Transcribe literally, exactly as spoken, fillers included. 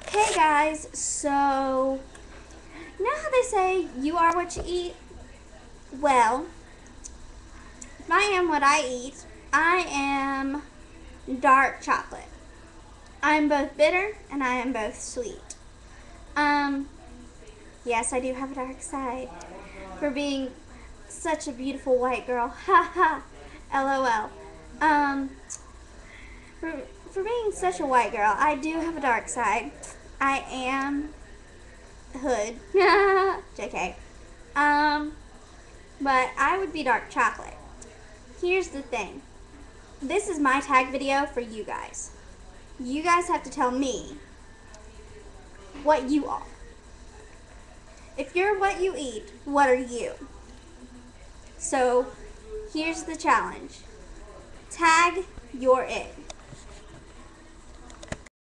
Hey guys, so you know how they say you are what you eat? Well, if I am what I eat, I am dark chocolate. I'm both bitter and I am both sweet. Um, yes, I do have a dark side for being such a beautiful white girl. Ha ha, lol. Um, for, for being such a white girl, I do have a dark side. I am hood. J K. Um, but I would be dark chocolate. Here's the thing. This is my tag video for you guys. You guys have to tell me what you are. If you're what you eat, what are you? So, here's the challenge. Tag your egg.